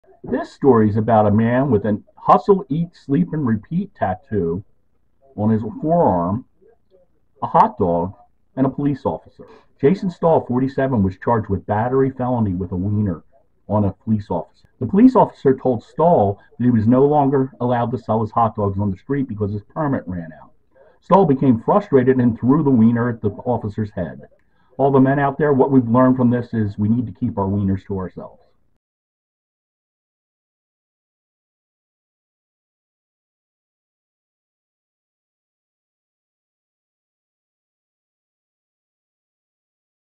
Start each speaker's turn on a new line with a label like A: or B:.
A: This story is about a man with a hustle, eat, sleep, and repeat tattoo on his forearm, a hot dog, and a police officer. Jason Stahl, 47, was charged with battery felony with a wiener on a police officer. The police officer told Stahl that he was no longer allowed to sell his hot dogs on the street because his permit ran out. Stahl became frustrated and threw the wiener at the officer's head. All the men out there, what we've learned from this is we need to keep our wieners to ourselves.